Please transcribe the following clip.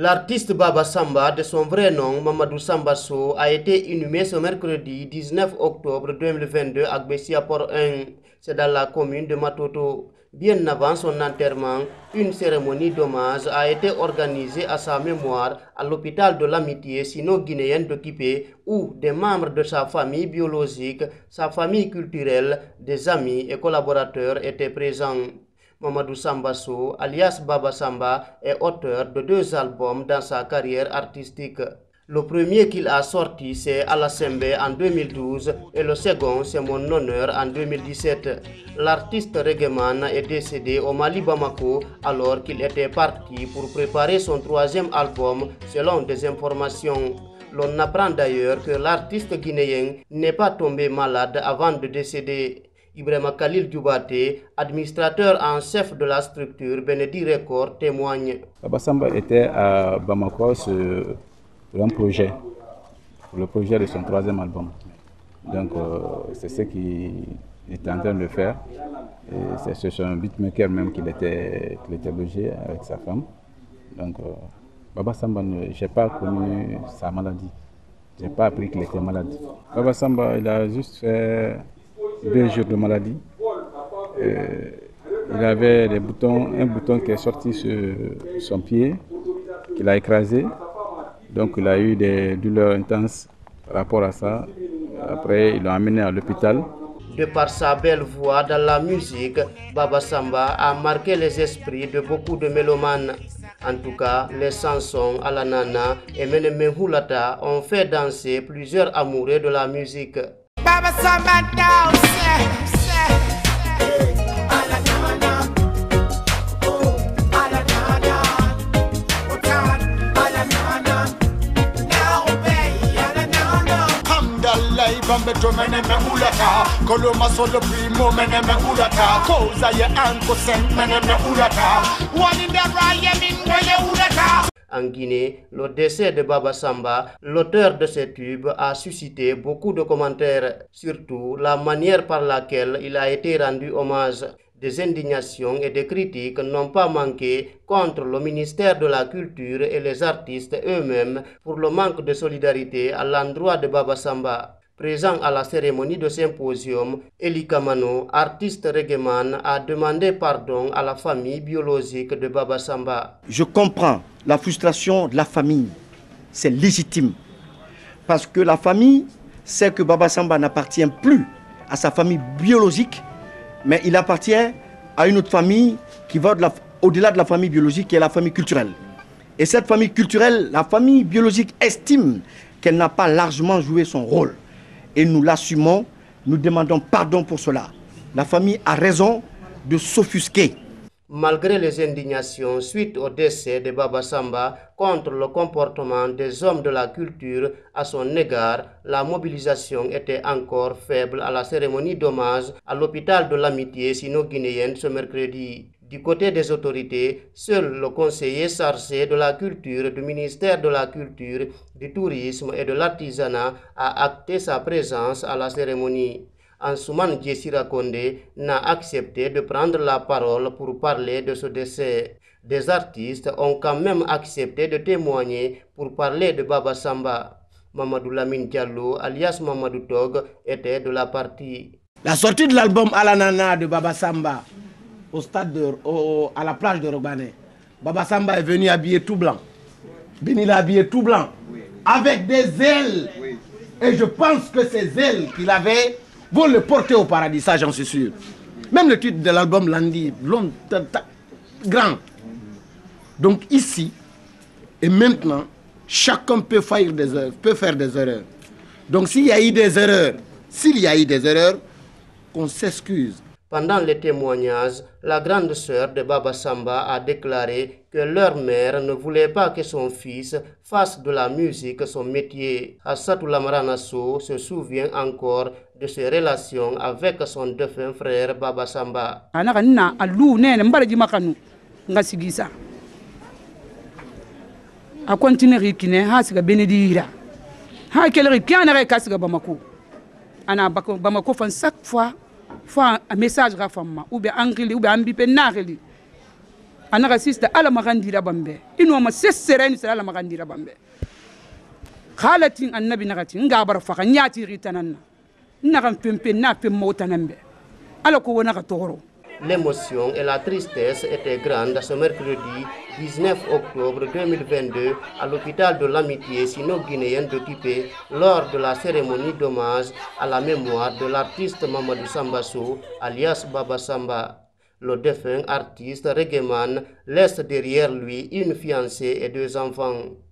L'artiste Baba Samba, de son vrai nom Mamadou Samba Sow, a été inhumé ce mercredi 19 octobre 2022 à Bessia Port 1. C'est dans la commune de Matoto. Bien avant son enterrement, une cérémonie d'hommage a été organisée à sa mémoire à l'hôpital de l'Amitié sino-guinéenne d'Occupé, où des membres de sa famille biologique, sa famille culturelle, des amis et collaborateurs étaient présents. Mamadou Samba Sow, alias Baba Samba, est auteur de 2 albums dans sa carrière artistique. Le premier qu'il a sorti, c'est Alasembe en 2012 et le second, c'est Mon Honneur en 2017. L'artiste reggaeman est décédé au Mali Bamako alors qu'il était parti pour préparer son 3e album selon des informations. L'on apprend d'ailleurs que l'artiste guinéen n'est pas tombé malade avant de décéder. Ibrahima Khalil Dioubate, administrateur en chef de la structure Benedi Record, témoigne. Baba Samba était à Bamako sur un projet, pour le projet de son 3e album. Donc c'est ce qu'il était en train de faire. C'est sur un beatmaker même qu'il était logé avec sa femme. Donc Baba Samba, je n'ai pas connu sa maladie. Je n'ai pas appris qu'il était malade. Baba Samba, il a juste fait 2 jours de maladie. Il avait un bouton qui est sorti sur son pied, qu'il a écrasé. Donc il a eu des douleurs intenses par rapport à ça. Après, ils l'ont amené à l'hôpital. De par sa belle voix dans la musique, Baba Samba a marqué les esprits de beaucoup de mélomanes. En tout cas, les chansons Alanana et Meneme Hulata ont fait danser plusieurs amoureux de la musique. Baba Samba En Guinée, le décès de Baba Samba, l'auteur de ces tubes, a suscité beaucoup de commentaires, surtout la manière par laquelle il a été rendu hommage. Des indignations et des critiques n'ont pas manqué contre le ministère de la Culture et les artistes eux-mêmes pour le manque de solidarité à l'endroit de Baba Samba. Présent à la cérémonie de symposium, Eli Kamano, artiste reggaeman, a demandé pardon à la famille biologique de Baba Samba. Je comprends la frustration de la famille, c'est légitime. Parce que la famille sait que Baba Samba n'appartient plus à sa famille biologique, mais il appartient à une autre famille qui va au-delà de la famille biologique, qui est la famille culturelle. Et cette famille culturelle, la famille biologique estime qu'elle n'a pas largement joué son rôle. Et nous l'assumons, nous demandons pardon pour cela. La famille a raison de s'offusquer. Malgré les indignations suite au décès de Baba Samba contre le comportement des hommes de la culture à son égard, la mobilisation était encore faible à la cérémonie d'hommage à l'hôpital de l'Amitié sino-guinéenne ce mercredi. Du côté des autorités, seul le conseiller chargé de la culture du ministère de la Culture, du Tourisme et de l'Artisanat a acté sa présence à la cérémonie. Ansoumane Djessira Kondé n'a accepté de prendre la parole pour parler de ce décès. Des artistes ont quand même accepté de témoigner pour parler de Baba Samba. Mamadou Lamine Diallo, alias Mamadou Tog, était de la partie. La sortie de l'album Alanana de Baba Samba au stade à la plage de Robané, Baba Samba est venu habillé tout blanc. Bini l'a habillé tout blanc, avec des ailes. Et je pense que ces ailes qu'il avait vont le porter au paradis, ça j'en suis sûr. Même le titre de l'album Landi, grand. Donc ici et maintenant, chacun peut faire des erreurs. Donc s'il y a eu des erreurs, qu'on s'excuse. Pendant les témoignages, la grande sœur de Baba Samba a déclaré que leur mère ne voulait pas que son fils fasse de la musique son métier. Assatou Lamarana Sow se souvient encore de ses relations avec son défunt frère Baba Samba. A continué rikine ha siga benedira ha kelere piana re kasiga Bamako ana Bamako fan chaque fois un message ra femme ou bien angeli ou bien ambipe nareli anaga sista ala magandira bambe ino ma sessereni sala ala magandira bambe khalatin annabi nagati ngabar faka nyati ritananna nagam pempe na pem motanambe ala ko wona ka toro. L'émotion et la tristesse étaient grandes ce mercredi 19 octobre 2022 à l'hôpital de l'Amitié sino-guinéenne d'Occupé lors de la cérémonie d'hommage à la mémoire de l'artiste Mamadou Samba Sow alias Baba Samba. Le défunt artiste reggaeman laisse derrière lui une fiancée et 2 enfants.